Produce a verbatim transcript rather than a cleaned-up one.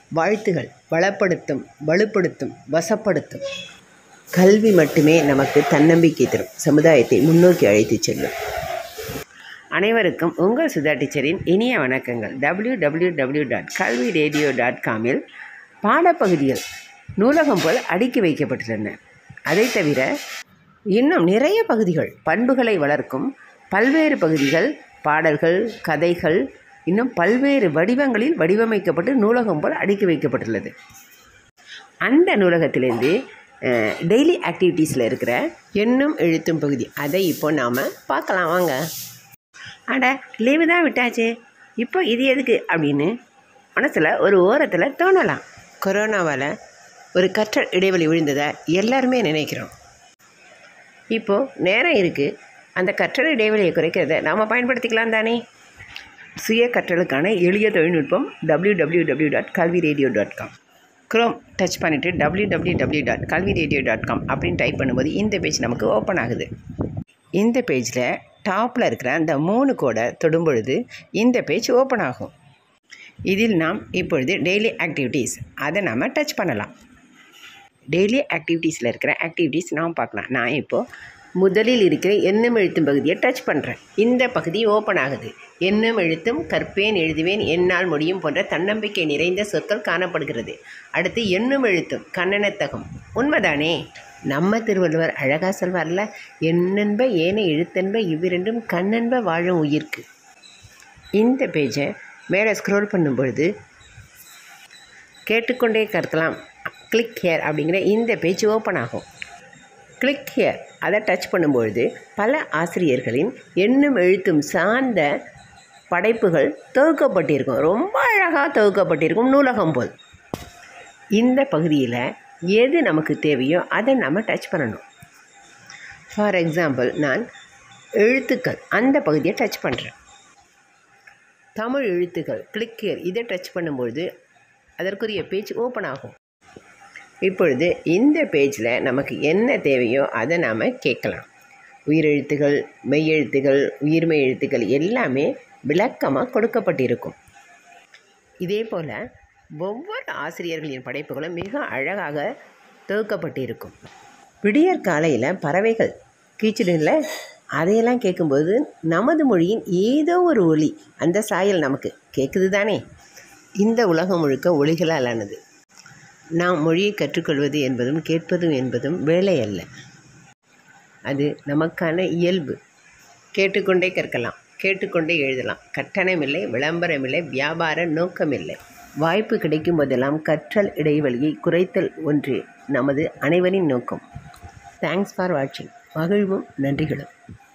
வாழ்த்துகள் வளப்படுத்தும், வலுப்படுத்தும், வசப்படுத்தும். கல்வி மட்டுமே நமக்கு தன்னம்பிக்கை தரும், சமுதாயத்தை முன்னோக்கி அழைத்துச் செல்லும். அனைவருக்கும் உங்கள் சுதா டீச்சரின் இனிய வணக்கங்கள். W W W dot Kalvi radio dot காமில் பாடப்பகுதிகள் நூலகம் போல் அடுக்கி வைக்கப்பட்டுள்ளன. அதை தவிர இன்னும் நிறைய பகுதிகள் பண்புகளை வளர்க்கும் பல்வேறு பகுதிகள், பாடல்கள், கதைகள் இன்னும் பல்வேறு வடிவங்களில் வடிவமைக்கப்பட்டு நூலகம் போல் அடுக்கி வைக்கப்பட்டுள்ளது. அந்த நூலகத்திலேருந்து டெய்லி ஆக்டிவிட்டீஸில் இருக்கிற எண்ணும் எழுத்தும் பகுதி, அதை இப்போ நாம் பார்க்கலாம் வாங்க. அட லீவு தான் விட்டாச்சு, இப்போ இது எதுக்கு அப்படின்னு மனசில் ஒரு ஓரத்தில் தோணலாம். கொரோனாவால் ஒரு கற்றல் இடைவெளி விழுந்ததை எல்லாருமே நினைக்கிறோம். இப்போது நேரம் இருக்குது, அந்த கற்றல் இடைவெளியை குறைக்கிறத நாம் பயன்படுத்திக்கலாம் தானே. சுய கற்றலுக்கான எளிய தொழில்நுட்பம் W W W dot Kalvi radio dot com. Chrome touch பண்ணிவிட்டு W W W dot Kalvi radio dot com அப்படின்னு டைப் பண்ணும்போது இந்த பேஜ் நமக்கு ஓப்பன் ஆகுது. இந்த பேஜில் டாப்பில் இருக்கிற அந்த மூணு கோடை தொடும் பொழுது இந்த பேஜ் ஓப்பன் ஆகும். இதில் நாம் இப்பொழுது டெய்லி ஆக்டிவிட்டீஸ் அதை நாம் டச் பண்ணலாம். டெய்லி ஆக்டிவிட்டீஸில் இருக்கிற ஆக்டிவிட்டீஸ் நாம் பார்க்கலாம். நான் இப்போது முதலில் இருக்கிற எண்ணும் எழுத்தும் பகுதியை டச் பண்ணுறேன். இந்த பகுதி ஓப்பன் ஆகுது. எண்ணும் எழுத்தும், கற்பேன், எழுதுவேன், என்னால் முடியும் போன்ற தன்னம்பிக்கை நிறைந்த சொற்கள் காணப்படுகிறது. அடுத்து எண்ணும் எழுத்தும், கண்ணனத்தகம். உண்மைதானே? நம்ம திருவள்ளுவர் அழகாக சொல்வார்ல, எண்ணென்ப ஏனை எழுத்தென்ப இவ்விரண்டும் கண்ணென்ப வாழும் உயிர்க்கு. இந்த பேஜை மேலே ஸ்க்ரோல் பண்ணும் பொழுது கேட்டுக்கொண்டே கற்கலாம், கிளிக் ஹியர் அப்படிங்கிற இந்த பேஜ் ஓப்பன் ஆகும். கிளிக் ஹியர் அதை டச் பண்ணும்பொழுது பல ஆசிரியர்களின் எண்ணும் எழுத்தும் சார்ந்த படைப்புகள் தொகுக்கப்பட்டிருக்கும். ரொம்ப அழகாக தொகுக்கப்பட்டிருக்கும், நூலகம் போல். இந்த பகுதியில் எது நமக்கு தேவையோ அதை நம்ம டச் பண்ணணும். ஃபார் எக்ஸாம்பிள், நான் எழுத்துக்கள் அந்த பகுதியை டச் பண்ணுறேன். தமிழ் எழுத்துக்கள், கிளிக் ஹியர் இதை டச் பண்ணும்பொழுது அதற்குரிய பேஜ் ஓப்பன் ஆகும். இப்பொழுது இந்த பேஜில் நமக்கு என்ன தேவையோ அதை நாம் கேட்கலாம். உயிரெழுத்துகள், மெய்யெழுத்துகள், உயிர்மெய் எழுத்துக்கள் எல்லாமே விளக்கமாக கொடுக்கப்பட்டிருக்கும். இதே போல் ஒவ்வொரு ஆசிரியர்களின் படைப்புகளும் மிக அழகாக தொகுக்கப்பட்டிருக்கும். விடியற் காலையில் பறவைகள் கீச்சிடுங்கள, அதையெல்லாம் கேட்கும்போது நமது மொழியின் ஏதோ ஒரு ஒலி, அந்த சாயல் நமக்கு கேட்குது தானே. இந்த உலகம் முழுக்க ஒலிகளால் ஆனது. நாம் மொழியை கற்றுக்கொள்வது என்பதும் கேட்பதும் என்பதும் வேலை அல்ல, அது நமக்கான இயல்பு. கேட்டுக்கொண்டே கற்கலாம், கேட்டுக்கொண்டே எழுதலாம். கட்டணமில்லை, விளம்பரமில்லை, வியாபார நோக்கமில்லை. வாய்ப்பு கிடைக்கும் போதெல்லாம் கற்றல் இடைவெளியை குறைத்தல் ஒன்று நமது அனைவரின் நோக்கம். தேங்க்ஸ் ஃபார் வாட்சிங். மகிழ்வும் நன்றிகளும்.